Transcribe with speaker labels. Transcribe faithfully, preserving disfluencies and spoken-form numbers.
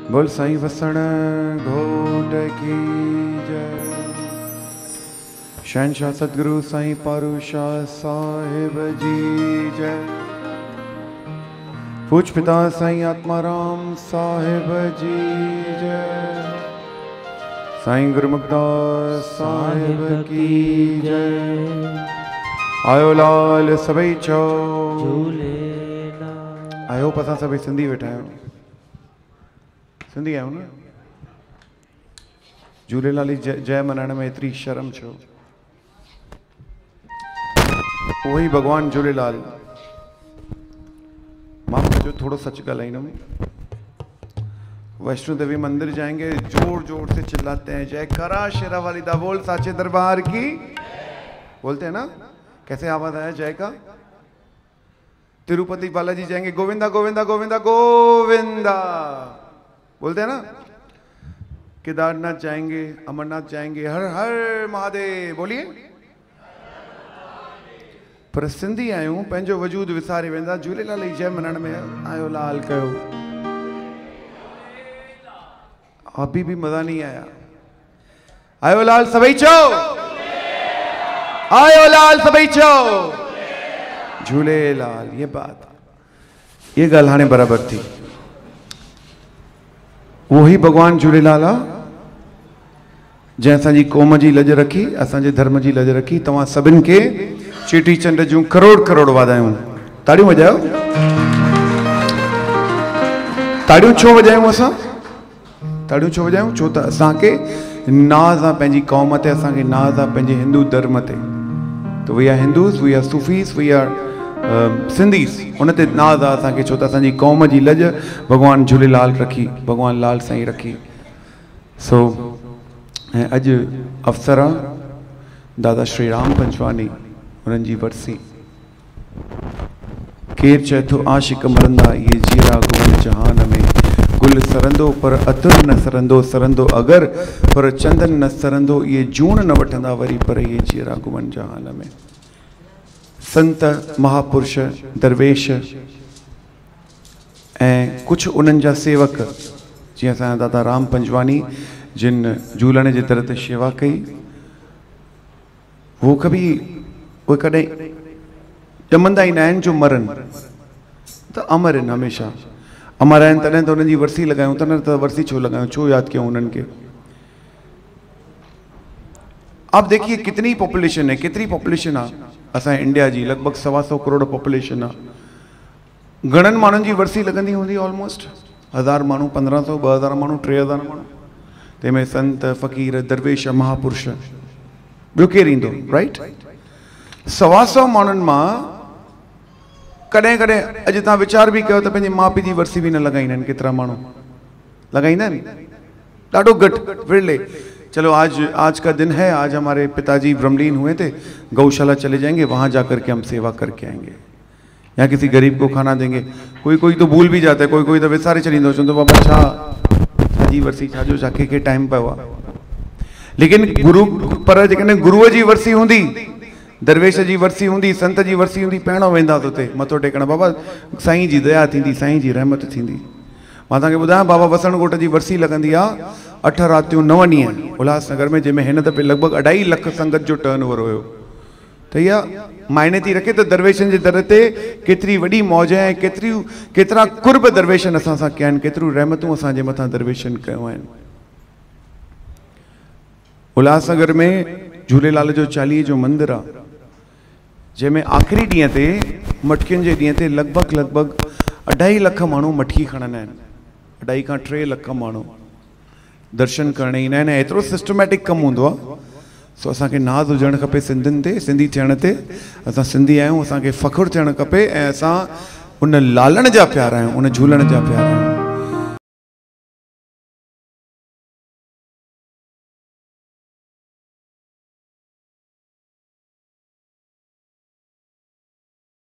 Speaker 1: बोल साईं वसण घोट की जय। शहनशाह सतगुरु साईं पारूशाह साहिब जी जय। पूज पिता साईं आत्माराम साहिब जी जय। साईं गुरमुखदास साहिब की जय। आयो लाल सभई चो आयो पसा सभई सिंधी वेठा आहियो, सिंधी आहियो न। झूलेलाल जी जय, जय मनाइण में एतिरी शर्म छो? वही भगवान झूलेलाल। मां जो थोड़ो सच ॻाल्हाईंदुमि। वैष्णो देवी मंदिर जाएंगे, जोर जोर से चिल्लाते हैं जयकारा शेरा वाली दा बोल साचे दरबार की। बोलते हैं ना, कैसे आवाज आया जय का? तिरुपति बालाजी जाएंगे, गोविंदा गोविंदा गोविंदा गोविंदा बोलते हैं ना। केदारनाथ जाएंगे, अमरनाथ जाएंगे, हर हर महादेव बोलिए। पर सिंधी आयूं, पंहिंजो वजूद विसारे वेंदा, झूलेलाल जी जय मनाइण में आयो लाल कयो। अभी भी मजा नहीं आया। आयो लाल सभई चो, आयो लाल सभई चो झूलेलाल। ये बात, ये गल हाणे बराबर थी। वही भगवान झूलेलाल आ जैं असांजी क़ौम जी लज रखी, असांजे धर्म जी लज रखी। तव्हां सभिनि खे चेटी चंड जूं करोड़ करोड़ वाधायूं। ताड़ियूं वजायो, ताड़ियूं छो वजायूं असां? ताड़ियूं छो वजायूं? छो त असांखे नाज़ आहे पंहिंजी क़ौम ते, असांखे नाज़ आहे पंहिंजे हिंदू धर्म ते। तो we are Hindus, we are Sufis, we are Sindhis. उन ते नाज़ आहे असांखे, छो त असांजी क़ौम जी लज भॻवान झूलेलाल रखी, भॻवान लाल साईं रखी। सो ऐं अॼु अवसर आहे दादा श्री राम पंजवानी, उन्हनि जी वरसी। केरु चए थो आशिक मरंदा ये जीरा गुल जहान में, गुल सरंदो पर अतुर न सरंदो, सरंदो अगर पर चंदन न सरंदो, ये जूण न वठंदा वरी पर ये जीरा गुवन जहान में। संत महापुरुष दरवेश ऐं कुछ उन्हनि जा सेवक, जीअं असांजा दादा राम पंजवानी जिन झूलण जे दर ते शेवा कई, वो कभी उहे कॾहिं ॼमंदा ई न आहिनि जो मरनि, त अमर आहिनि हमेशह। अमर आहिनि तॾहिं त उन्हनि जी वरसी लॻायूं था, न त वरसी छो लॻायूं, छो यादि कयूं उन्हनि खे? आप देखिए कितनी पॉपुलेशन है, कितनी पॉपुलेशन आहे असांजे इंडिया जी, लॻभॻि सवा सौ करोड़ पॉपुलेशन आहे। घणनि माण्हुनि जी वरसी लॻंदी हूंदी? ऑलमोस्ट हज़ार माण्हू, पंद्रहं सौ, ॿ हज़ार माण्हू, टे हज़ार माण्हू। तंहिंमें संत फ़क़ीर दरवेश महापुरुष, ॿियो केरु ईंदो? राइट। सवा सौ माण्हुनि मां कॾहिं कॾहिं अॼु तव्हां वीचार बि कयो त पंहिंजे माउ पीउ जी वरसी बि न लॻाईंदा आहिनि। केतिरा माण्हू लगाईंदा आहिनि? ॾाढो घटि, विरले। चलो आज आज का दिन है, आज हमारे पिताजी ब्रह्मलीन हुए थे, गौशाला चले जाएंगे, वहाँ जा कर के हम सेवा करके आएंगे, या किसी गरीब को खाना देंगे। कोई कोई तो भूल भी जाता है, कोई कोई तो विसारे चलींदो, चवंदो बाबा छा छाजी वरसी, छाजो छाखे खे टाइम पियो आहे। लेकिन गुरु पर जेकॾहिं गुरुअ जी वरसी हूंदी, दरवेश जी वरसी हूंदी, संत जी वरसी हूंदी, पहिरों वेंदा हुते मथो टेकण, बाबा साईं जी दया थींदी, साईं जी रहमत थींदी। मां तव्हांखे ॿुधायां, बाबा वसण घोट जी वरसी लॻंदी आहे अठ रातियूं नव ॾींहं उल्हासनगर में, जंहिंमें हिन दफ़े लॻभॻि अढाई लख संगत जो टर्न ओवर हुयो। त इहा मायने थी रखे त दरवेशनि जे दर ते केतिरी वॾी मौज ऐं केतिरियूं केतिरा कुर्ब दरवेशनि असां सां कया आहिनि, केतिरियूं रहमतूं असांजे मथां दरवेशनि कयूं आहिनि। उल्हासनगर में झूलेलाल जो चालीहे जो मंदिर आहे, जंहिंमें आख़िरी ॾींहं ते मटकियुनि जे ॾींहं ते लॻभॻि लॻभॻि अढाई लख माण्हू मटकी खणंदा आहिनि। अढाई खां टे लख माण्हू दर्शन करण ईंदा आहिनि। एतिरो सिस्टमैटिक कमु हूंदो आहे। सो असांखे नाज़ हुजणु खपे सिंधियुनि ते, सिंधी थियण ते। असां सिंधी आहियूं, असांखे फ़ख़ुरु थियणु खपे, ऐं असां उन लालण जा प्यार आहियूं, उन झूलण जा प्यार आहियूं।